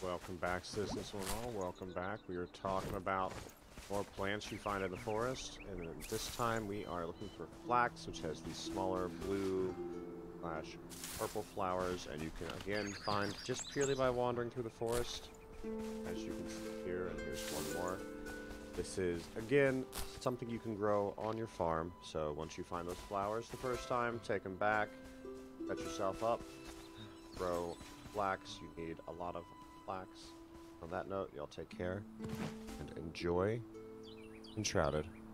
Welcome back, citizens and all. Welcome back. We are talking about more plants you find in the forest, and this time we are looking for flax, which has these smaller blue/purple flowers, and you can again find just purely by wandering through the forest, as you can see here. And here's one more. This is again something you can grow on your farm. So once you find those flowers the first time, take them back, set yourself up, grow flax. You need a lot of flax. On that note, y'all take care and enjoy Enshrouded.